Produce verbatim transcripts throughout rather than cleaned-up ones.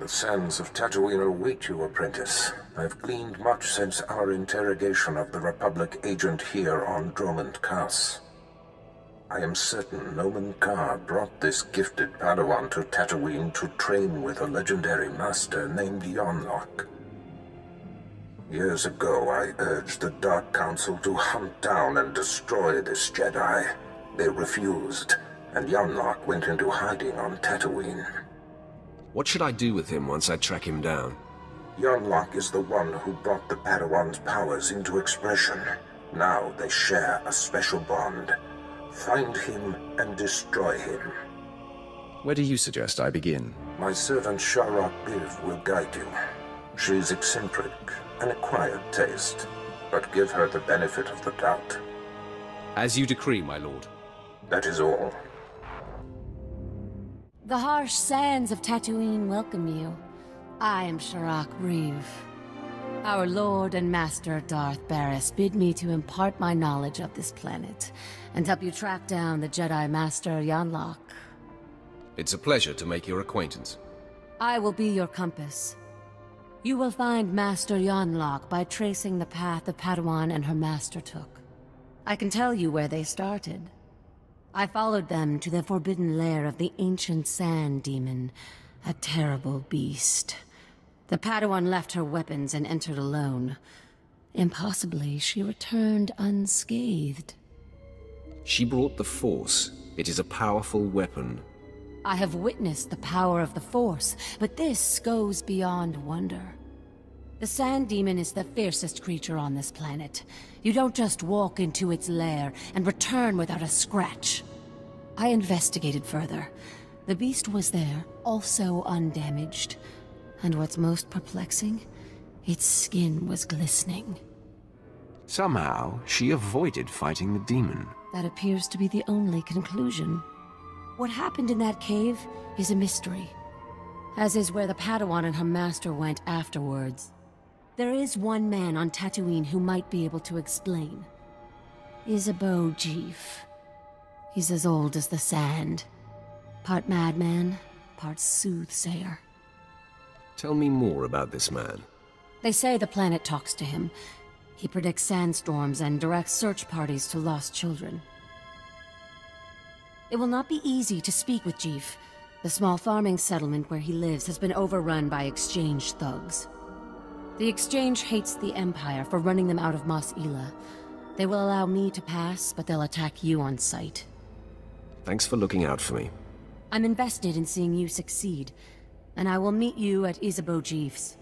The sands of Tatooine await you, apprentice. I've gleaned much since our interrogation of the Republic agent here on Dromund Kaas. I am certain Nomen Karr brought this gifted Padawan to Tatooine to train with a legendary master named Yonlok. Years ago, I urged the Dark Council to hunt down and destroy this Jedi. They refused, and Yonlok went into hiding on Tatooine. What should I do with him once I track him down? Yonlok is the one who brought the Padawan's powers into expression. Now they share a special bond. Find him and destroy him. Where do you suggest I begin? My servant Sharok Biv will guide you. She's eccentric, an acquired taste, but give her the benefit of the doubt. As you decree, my lord. That is all. The harsh sands of Tatooine welcome you. I am Sharok Reeve. Our Lord and Master Darth Baras bid me to impart my knowledge of this planet, and help you track down the Jedi Master Yonlok. It's a pleasure to make your acquaintance. I will be your compass. You will find Master Yonlok by tracing the path the Padawan and her master took. I can tell you where they started. I followed them to the forbidden lair of the ancient Sand Demon, a terrible beast. The Padawan left her weapons and entered alone. Impossibly, she returned unscathed. She brought the Force. It is a powerful weapon. I have witnessed the power of the Force, but this goes beyond wonder. The Sand Demon is the fiercest creature on this planet. You don't just walk into its lair and return without a scratch. I investigated further. The beast was there, also undamaged. And what's most perplexing? Its skin was glistening. Somehow, she avoided fighting the demon. That appears to be the only conclusion. What happened in that cave is a mystery, as is where the Padawan and her master went afterwards. There is one man on Tatooine who might be able to explain. Isabeau Jeef. He's as old as the sand. Part madman, part soothsayer. Tell me more about this man. They say the planet talks to him. He predicts sandstorms and directs search parties to lost children. It will not be easy to speak with Jeef. The small farming settlement where he lives has been overrun by Exchange thugs. The Exchange hates the Empire for running them out of Mos Ela. They will allow me to pass, but they'll attack you on sight. Thanks for looking out for me. I'm invested in seeing you succeed, and I will meet you at Isabeau Jeef's.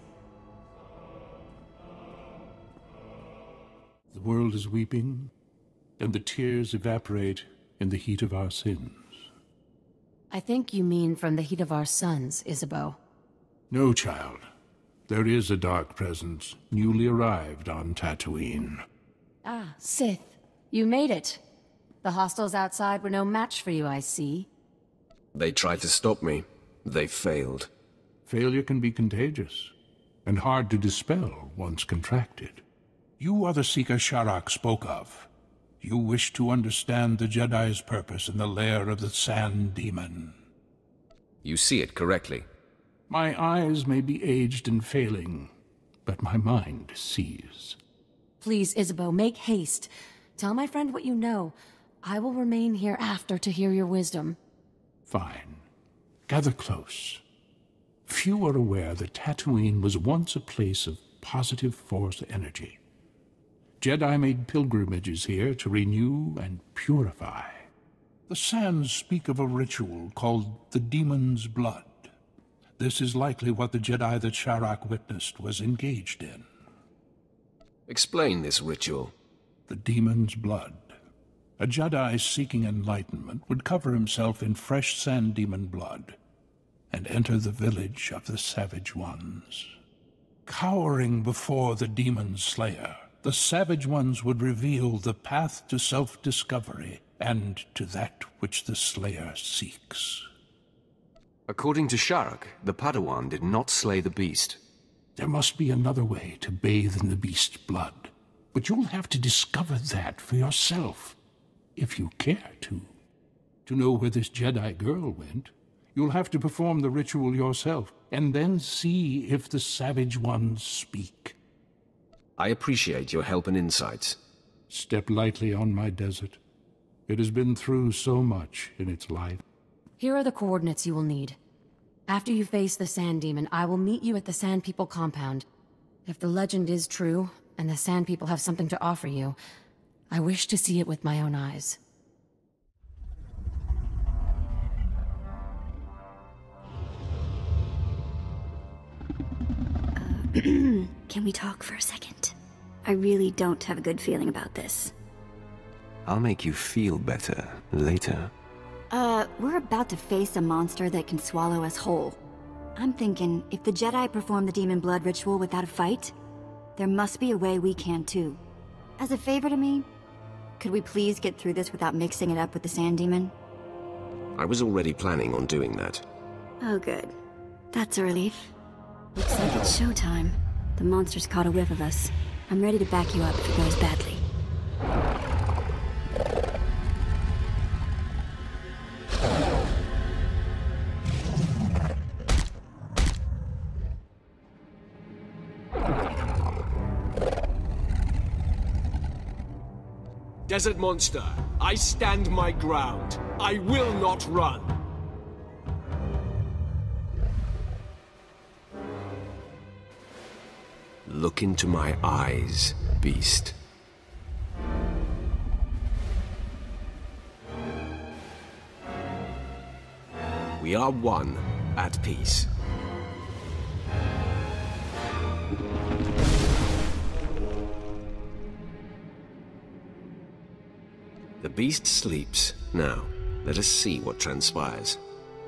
The world is weeping, and the tears evaporate in the heat of our sins. I think you mean from the heat of our suns, Isabeau. No, child. There is a dark presence, newly arrived on Tatooine. Ah, Sith. You made it. The hostiles outside were no match for you, I see. They tried to stop me. They failed. Failure can be contagious, and hard to dispel once contracted. You are the Seeker Sharok spoke of. You wish to understand the Jedi's purpose in the lair of the Sand Demon. You see it correctly. My eyes may be aged and failing, but my mind sees. Please, Isabeau, make haste. Tell my friend what you know. I will remain here after to hear your wisdom. Fine. Gather close. Few are aware that Tatooine was once a place of positive Force energy. Jedi made pilgrimages here to renew and purify. The sands speak of a ritual called the Demon's Blood. This is likely what the Jedi that Sharok witnessed was engaged in. Explain this ritual. The Demon's Blood. A Jedi seeking enlightenment would cover himself in fresh Sand Demon blood and enter the village of the Savage Ones. Cowering before the Demon Slayer, the Savage Ones would reveal the path to self-discovery and to that which the Slayer seeks. According to Sharok, the Padawan did not slay the beast. There must be another way to bathe in the beast's blood, but you'll have to discover that for yourself, if you care to. To know where this Jedi girl went, you'll have to perform the ritual yourself, and then see if the Savage Ones speak. I appreciate your help and insights. Step lightly on my desert. It has been through so much in its life. Here are the coordinates you will need. After you face the Sand Demon, I will meet you at the Sand People compound. If the legend is true, and the Sand People have something to offer you, I wish to see it with my own eyes. Uh, can we talk for a second? I really don't have a good feeling about this. I'll make you feel better later. Uh, we're about to face a monster that can swallow us whole. I'm thinking, if the Jedi perform the demon blood ritual without a fight, there must be a way we can too. As a favor to me, could we please get through this without mixing it up with the Sand Demon? I was already planning on doing that. Oh good. That's a relief. Looks like it's showtime. The monster's caught a whiff of us. I'm ready to back you up if it goes badly. Desert Monster, I stand my ground. I will not run. Look into my eyes, beast. We are one, at peace. The beast sleeps. Now, let us see what transpires.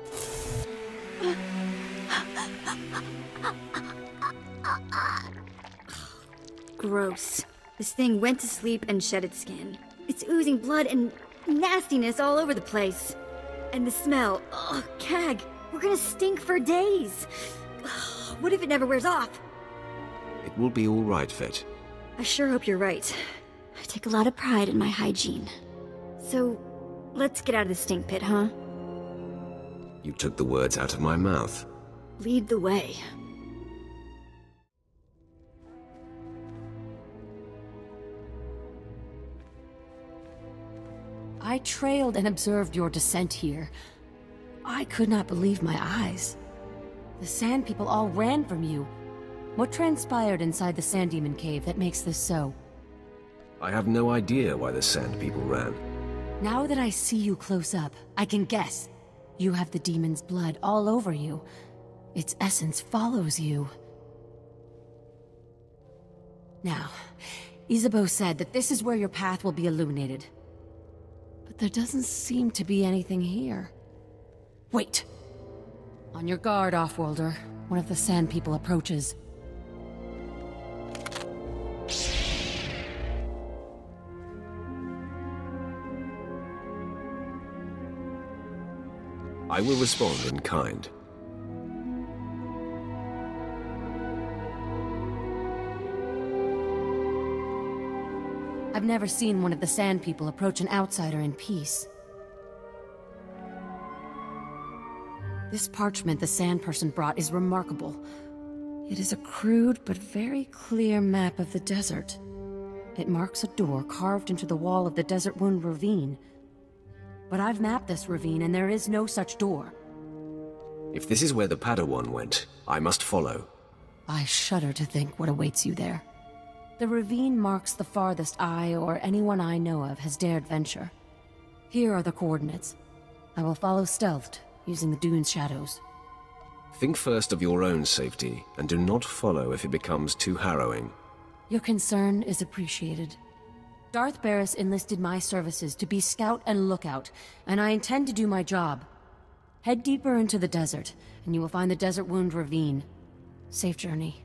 Gross. This thing went to sleep and shed its skin. It's oozing blood and nastiness all over the place. And the smell. Ugh, Cag, we're gonna stink for days. Ugh, what if it never wears off? It will be all right, Vet. I sure hope you're right. I take a lot of pride in my hygiene. So, let's get out of the stink pit, huh? You took the words out of my mouth. Lead the way. I trailed and observed your descent here. I could not believe my eyes. The Sand People all ran from you. What transpired inside the Sand Demon cave that makes this so? I have no idea why the Sand People ran. Now that I see you close up, I can guess. You have the demon's blood all over you. Its essence follows you. Now, Isabeau said that this is where your path will be illuminated. But there doesn't seem to be anything here. Wait! On your guard, Offworlder. One of the Sand People approaches. I will respond in kind. I've never seen one of the Sand People approach an outsider in peace. This parchment the Sand Person brought is remarkable. It is a crude but very clear map of the desert. It marks a door carved into the wall of the Desert Wound Ravine. But I've mapped this ravine and there is no such door. If this is where the Padawan went, I must follow. I shudder to think what awaits you there. The ravine marks the farthest I or anyone I know of has dared venture. Here are the coordinates. I will follow stealthed, using the dune's shadows. Think first of your own safety, and do not follow if it becomes too harrowing. Your concern is appreciated. Darth Barris enlisted my services to be scout and lookout, and I intend to do my job. Head deeper into the desert, and you will find the Desert Wound Ravine. Safe journey.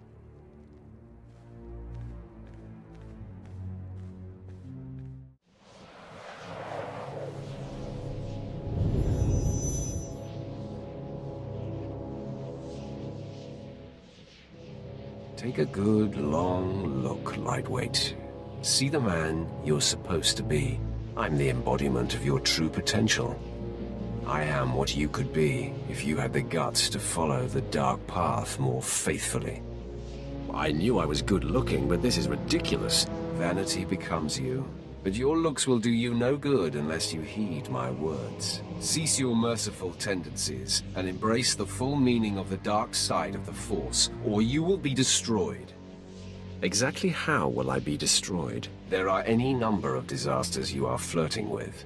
Take a good, long look, Lightweight. See the man you're supposed to be. I'm the embodiment of your true potential. I am what you could be if you had the guts to follow the dark path more faithfully. I knew I was good looking, but this is ridiculous. Vanity becomes you, but your looks will do you no good unless you heed my words. Cease your merciful tendencies and embrace the full meaning of the dark side of the Force, or you will be destroyed. Exactly how will I be destroyed? There are any number of disasters you are flirting with.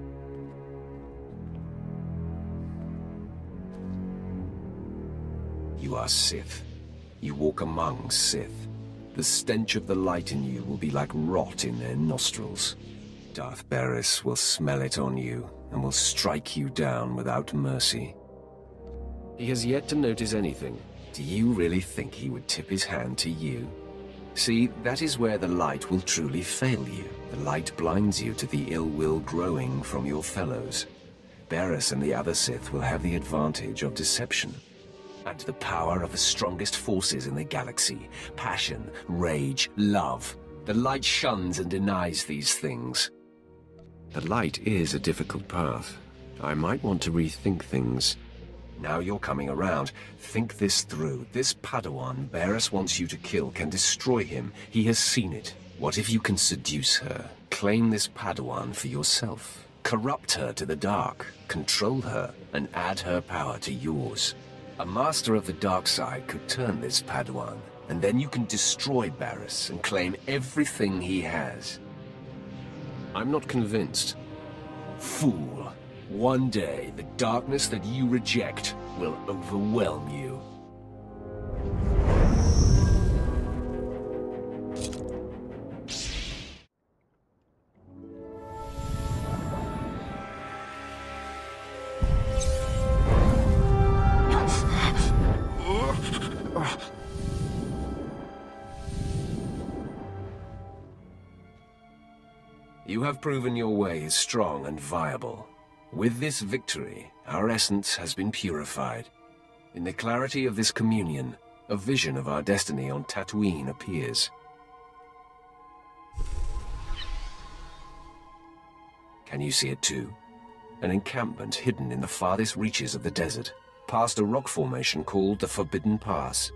You are Sith. You walk among Sith. The stench of the light in you will be like rot in their nostrils. Darth Baras will smell it on you and will strike you down without mercy. He has yet to notice anything. Do you really think he would tip his hand to you? See, that is where the light will truly fail you. The light blinds you to the ill will growing from your fellows. Baras and the other Sith will have the advantage of deception. And the power of the strongest forces in the galaxy. Passion, rage, love. The light shuns and denies these things. The light is a difficult path. I might want to rethink things. Now you're coming around. Think this through. This Padawan Baras wants you to kill can destroy him. He has seen it. What if you can seduce her? Claim this Padawan for yourself. Corrupt her to the dark. Control her and add her power to yours. A master of the dark side could turn this Padawan, and then you can destroy Baras and claim everything he has. I'm not convinced. Fool. One day, the darkness that you reject will overwhelm you. You have proven your way is strong and viable. With this victory, our essence has been purified. In the clarity of this communion, a vision of our destiny on Tatooine appears. Can you see it too? An encampment hidden in the farthest reaches of the desert, past a rock formation called the Forbidden Pass.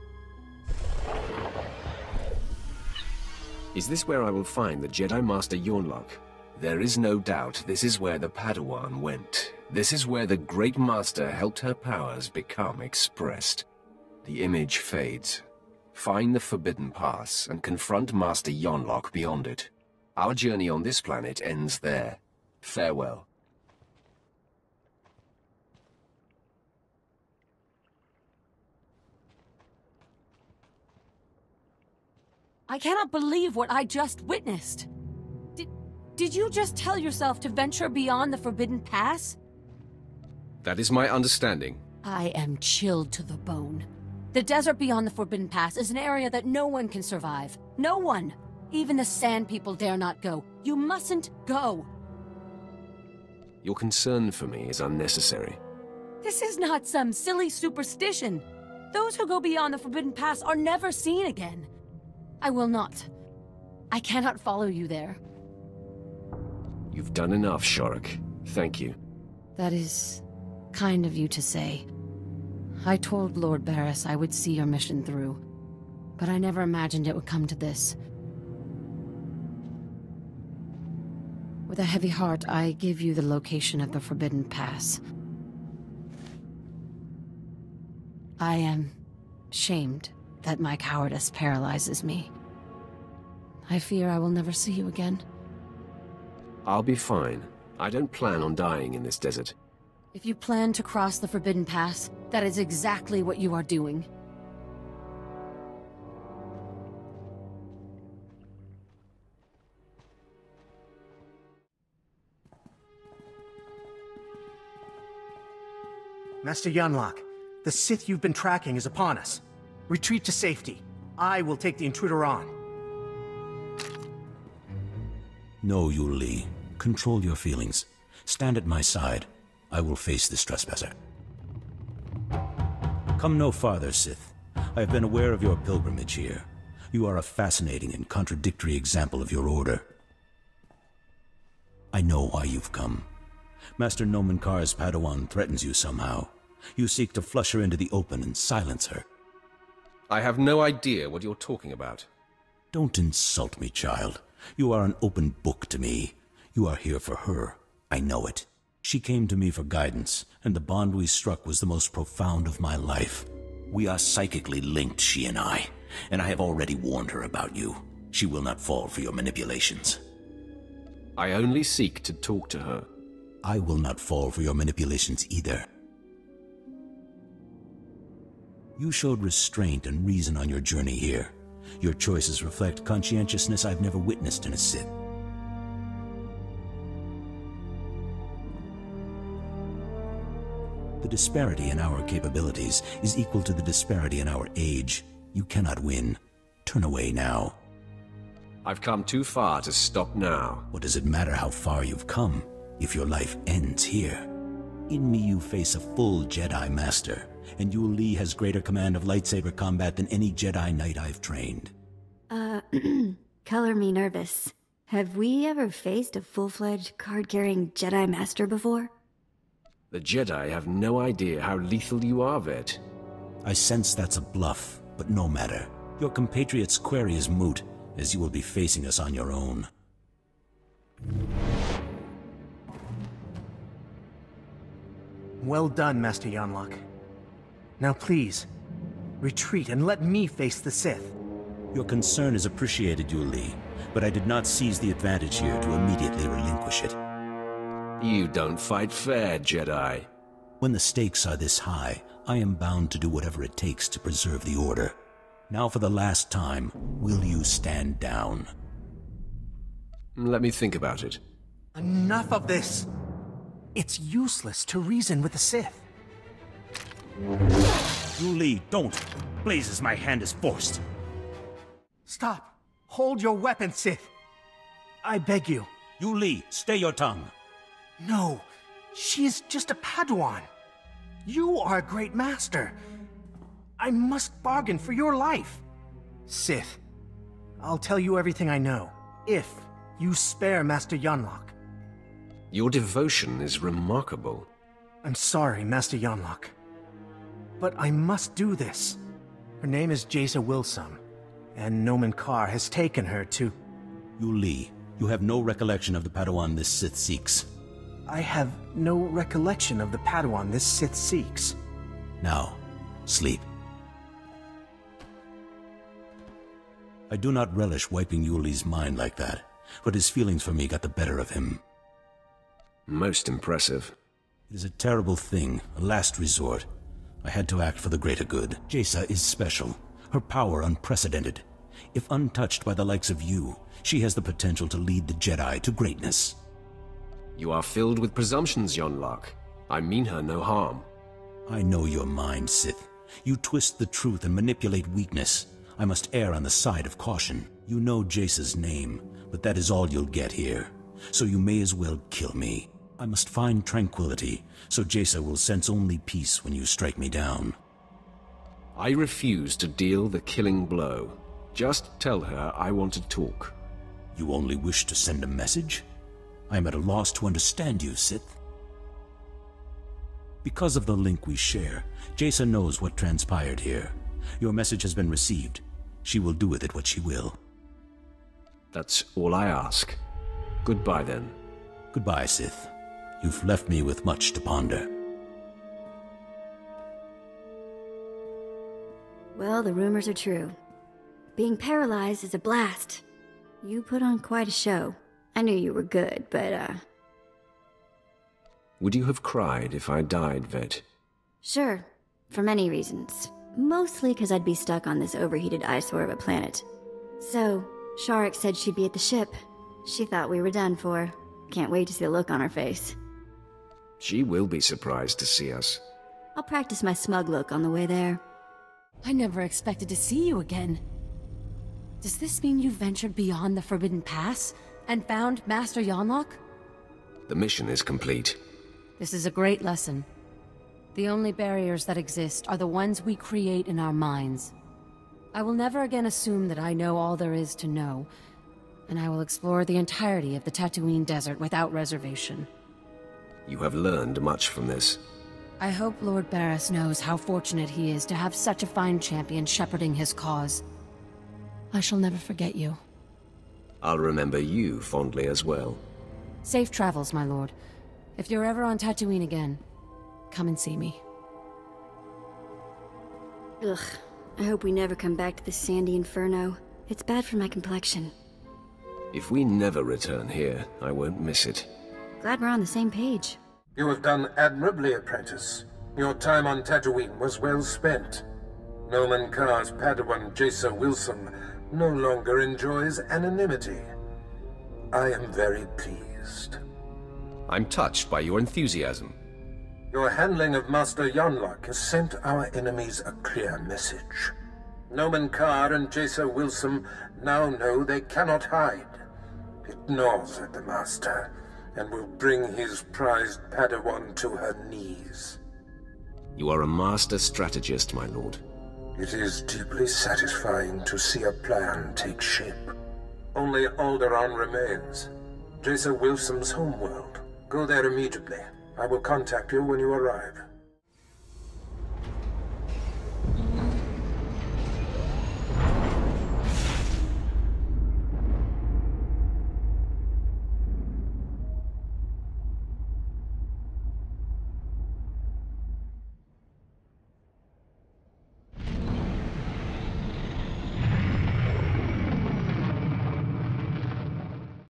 Is this where I will find the Jedi Master Yonlok? There is no doubt this is where the Padawan went. This is where the Great Master helped her powers become expressed. The image fades. Find the Forbidden Pass and confront Master Yonlok beyond it. Our journey on this planet ends there. Farewell. I cannot believe what I just witnessed. Did, did you just tell yourself to venture beyond the Forbidden Pass? That is my understanding. I am chilled to the bone. The desert beyond the Forbidden Pass is an area that no one can survive. No one! Even the Sand People dare not go. You mustn't go! Your concern for me is unnecessary. This is not some silly superstition. Those who go beyond the Forbidden Pass are never seen again. I will not. I cannot follow you there. You've done enough, Shorak. Thank you. That is kind of you to say. I told Lord Baras I would see your mission through, but I never imagined it would come to this. With a heavy heart, I give you the location of the Forbidden Pass. I am shamed that my cowardice paralyzes me. I fear I will never see you again. I'll be fine. I don't plan on dying in this desert. If you plan to cross the Forbidden Pass, that is exactly what you are doing. Master Yonlok, the Sith you've been tracking is upon us. Retreat to safety. I will take the intruder on. No, Yuli. Control your feelings. Stand at my side. I will face this trespasser. Come no farther, Sith. I have been aware of your pilgrimage here. You are a fascinating and contradictory example of your order. I know why you've come. Master Nomen Karr's Padawan threatens you somehow. You seek to flush her into the open and silence her. I have no idea what you're talking about. Don't insult me, child. You are an open book to me. You are here for her. I know it. She came to me for guidance, and the bond we struck was the most profound of my life. We are psychically linked, she and I, and I have already warned her about you. She will not fall for your manipulations. I only seek to talk to her. I will not fall for your manipulations either. You showed restraint and reason on your journey here. Your choices reflect conscientiousness I've never witnessed in a Sith. The disparity in our capabilities is equal to the disparity in our age. You cannot win. Turn away now. I've come too far to stop now. What does it matter how far you've come, if your life ends here? In me you face a full Jedi Master, and Yul Li has greater command of lightsaber combat than any Jedi Knight I've trained. Uh, color me nervous. Have we ever faced a full-fledged card-carrying Jedi Master before? The Jedi have no idea how lethal you are, Vet. I sense that's a bluff, but no matter. Your compatriot's query is moot, as you will be facing us on your own. Well done, Master Yanlock. Now please, retreat and let me face the Sith. Your concern is appreciated, Yul Li, but I did not seize the advantage here to immediately relinquish it. You don't fight fair, Jedi. When the stakes are this high, I am bound to do whatever it takes to preserve the Order. Now for the last time, will you stand down? Let me think about it. Enough of this! It's useless to reason with the Sith. Yul Li, don't! Blazes, my hand is forced. Stop! Hold your weapon, Sith! I beg you. Yul Li, stay your tongue. No, she is just a Padawan. You are a great master. I must bargain for your life. Sith, I'll tell you everything I know, if you spare Master Yanlock. Your devotion is remarkable. I'm sorry, Master Yanlock, but I must do this. Her name is Jaisa Wilsum, and Nomen Karr has taken her to... Yul Li, you have no recollection of the Padawan this Sith seeks. I have no recollection of the Padawan this Sith seeks. Now, sleep. I do not relish wiping Yul Li's mind like that, but his feelings for me got the better of him. Most impressive. It is a terrible thing, a last resort. I had to act for the greater good. Jaisa is special, her power unprecedented. If untouched by the likes of you, she has the potential to lead the Jedi to greatness. You are filled with presumptions, Yanlock. I mean her no harm. I know your mind, Sith. You twist the truth and manipulate weakness. I must err on the side of caution. You know Jaisa's name, but that is all you'll get here. So you may as well kill me. I must find tranquility, so Jaisa will sense only peace when you strike me down. I refuse to deal the killing blow. Just tell her I want to talk. You only wish to send a message? I am at a loss to understand you, Sith. Because of the link we share, Jaisa knows what transpired here. Your message has been received. She will do with it what she will. That's all I ask. Goodbye, then. Goodbye, Sith. You've left me with much to ponder. Well, the rumors are true. Being paralyzed is a blast. You put on quite a show. I knew you were good, but, uh... Would you have cried if I died, Vet? Sure. For many reasons. Mostly because I'd be stuck on this overheated eyesore of a planet. So, Sharek said she'd be at the ship. She thought we were done for. Can't wait to see the look on her face. She will be surprised to see us. I'll practice my smug look on the way there. I never expected to see you again. Does this mean you ventured beyond the Forbidden Pass and found Master Yanlock? The mission is complete. This is a great lesson. The only barriers that exist are the ones we create in our minds. I will never again assume that I know all there is to know, and I will explore the entirety of the Tatooine Desert without reservation. You have learned much from this. I hope Lord Barris knows how fortunate he is to have such a fine champion shepherding his cause. I shall never forget you. I'll remember you fondly as well. Safe travels, my lord. If you're ever on Tatooine again, come and see me. Ugh. I hope we never come back to this sandy inferno. It's bad for my complexion. If we never return here, I won't miss it. Glad we're on the same page. You have done admirably, apprentice. Your time on Tatooine was well spent. Noman Karr's Padawan Jaisa Wilson no longer enjoys anonymity. I am very pleased. I'm touched by your enthusiasm. Your handling of Master Yonlock has sent our enemies a clear message. Noman Karr and Jaisa Wilson now know they cannot hide. It gnaws at the Master, and will bring his prized Padawan to her knees. You are a master strategist, my lord. It is deeply satisfying to see a plan take shape. Only Alderaan remains. Jaisa Wilson's homeworld. Go there immediately. I will contact you when you arrive.